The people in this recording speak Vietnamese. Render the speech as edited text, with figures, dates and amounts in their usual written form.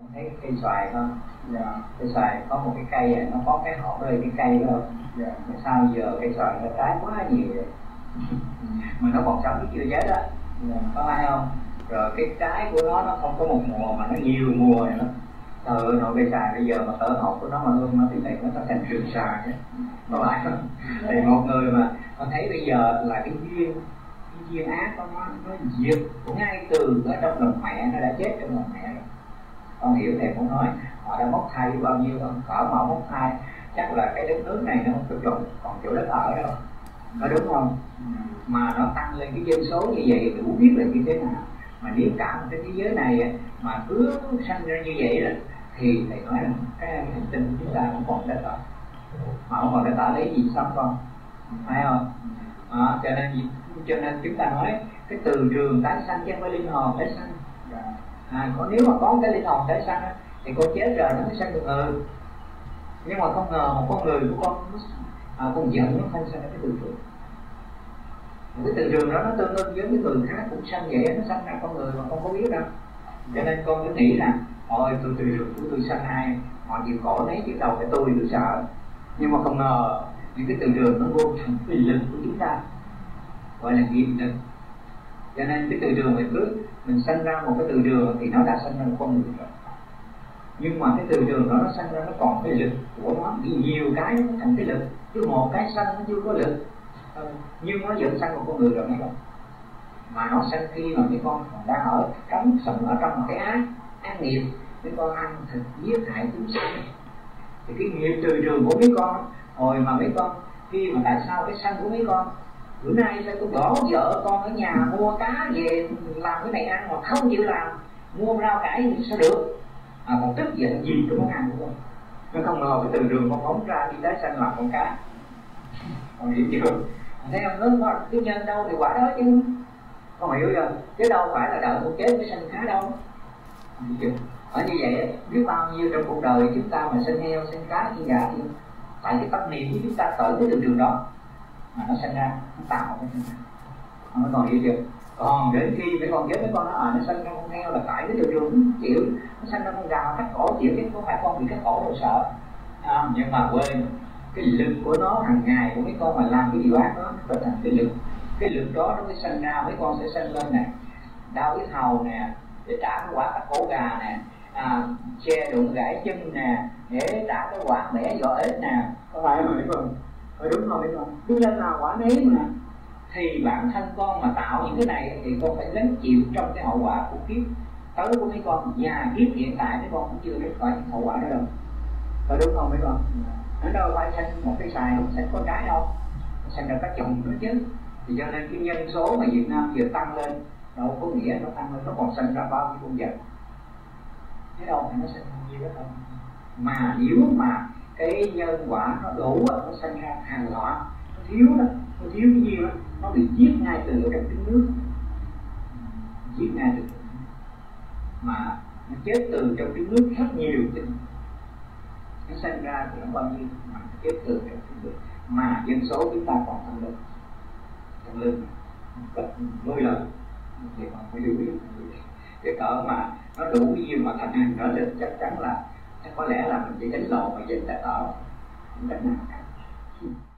thấy cây xoài không? Dạ. Cây xoài có một cái cây này, nó có cái hộp rơi cái cây đó. Dạ. Sao giờ cây xoài nó trái quá nhiều vậy? Mà nó còn sống chứ chưa chết á. Dạ. Có phải không? Rồi cái trái của nó không có một mùa mà nó nhiều mùa nữa. Trời ơi, nội cây xoài bây giờ mà cỡ hộp của nó mà hương nó thì nó thành rừng xoài chứ. Có phải không? Thì một người mà thấy bây giờ là cái duyên ác của nó diệt ngay từ ở trong lòng mẹ, nó đã chết trong lòng mẹ rồi. Con hiểu thầy muốn nói họ đã móc thai bao nhiêu không? Cỡ mà móc thai chắc là cái đất nước này nó không có chỗ, còn chỗ đất ở đâu, có đúng không? Mà nó tăng lên cái dân số như vậy đủ biết là như thế nào. Mà nếu cả một cái thế giới này mà cứ sanh ra như vậy đó thì thầy nói là cái hành tinh của chúng ta không còn đất ở, mà không còn đất ở lấy gì sống con, phải không? Cho nên chúng ta nói cái từ trường tái sanh chứ không phải linh hồn tái sanh. Còn nếu mà có cái linh hồn tái sanh thì con chết rồi nó mới sanh được người. Nhưng mà không ngờ một con người của con giận nó không sanh ra cái từ trường. Cái từ trường đó nó tương ứng với cái người khác cũng sanh vậy, nó sanh ra con người mà không có biết đâu. Cho nên con cứ nghĩ là thôi tôi từ trường của tôi sanh ai họ chịu khổ lấy chứ đầu cái tôi sợ. Nhưng mà không ngờ những cái từ trường nó vô thành cái lực của chúng ta, gọi là nghiệp lực. Cho nên cái từ trường mình sanh ra một cái từ trường thì nó đã sanh ra một con người rồi. Nhưng mà cái từ trường đó nó sanh ra nó còn cái lực của nó, nhiều cái nó thành cái lực, chứ một cái sanh nó chưa có lực. Nhưng nó vẫn sanh một con người rồi mấy con. Mà nó sanh khi mà mấy con còn đang ở cắm sừng ở trong một cái ác nghiệp, mấy con ăn thịt giết hại chúng sanh. Thì cái nghiệp từ trường của mấy con hồi mà mấy con khi mà tại sao cái sanh của mấy con bữa nay sao tôi bỏ vợ con ở nhà mua cá về làm cái này ăn mà không chịu làm, mua rau cải sao được, còn tức giận gì cái món ăn của con. Nó không ngờ cái từ trường con phóng ra đi tái sanh làm con cá. Con hiểu chưa? Thấy không? Nó cái nhân đâu thì quả đó chứ. Con hiểu chưa? Chứ đâu phải là đợi một chết mới sanh cá đâu. Hiểu chưa? Ở như vậy biết bao nhiêu trong cuộc đời chúng ta mà sinh heo, sinh cá, sinh gà thì tại cái tâm niệm của chúng ta tới cái từ trường đó mà nó sinh ra, nó tạo cái sinh ra. Nó còn hiểu chưa? Còn đến khi mấy con chết mấy con nó sinh ra con heo là tại cái từ trường nó chịu, nó sinh ra con gà cắt cổ chịu, chứ không phải con bị cắt cổ đâu sợ. Nhưng mà quên cái lực của nó hàng ngày của mấy con mà làm cái điều ác đó nó thành cái lực đó nó mới sinh ra mấy con sẽ sinh lên nè, đau yết hầu nè, để trả cái quả cắt cổ gà nè, xe đụng gãy chân nè, để trả cái quả bẻ vỏ ếch nè, có phải không mấy con? Phải đúng không mấy con? Đương nhiên là quả nấy mà. Thì bản thân con mà tạo những cái này thì con phải gánh chịu trong cái hậu quả của kiếp tới của mấy con, và kiếp hiện tại mấy con cũng chưa biết phải những hậu quả đó đâu. Phải đúng không mấy con? Nó đâu phải sanh một cái xài không sanh có trái đâu, sanh ra các chồng nữa chứ. Thì cho nên cái nhân số mà Việt Nam vừa tăng lên đâu có nghĩa nó tăng lên, nó còn sanh ra bao nhiêu con vật. Thế đâu phải nó sanh bao nhiêu đó không. Mà nếu mà cái nhân quả nó đủ nó sanh ra hàng loạt, nó thiếu đó, nó thiếu cái gì đó, nó bị giết ngay từ trong trứng nước, giết ngay từ mà nó chết từ trong trứng nước rất nhiều chứ. Nó sinh ra thì nó bao nhiêu mà chết từ trong trứng nước, mà dân số chúng ta còn tăng lên gấp 10 lần thì còn phải lưu ý cái cỡ mà nó đủ nhiều mà thành hình đó thì chắc chắn là có lẽ là mình chỉ đánh lộn mà dịch tại ở không đánh nào cả.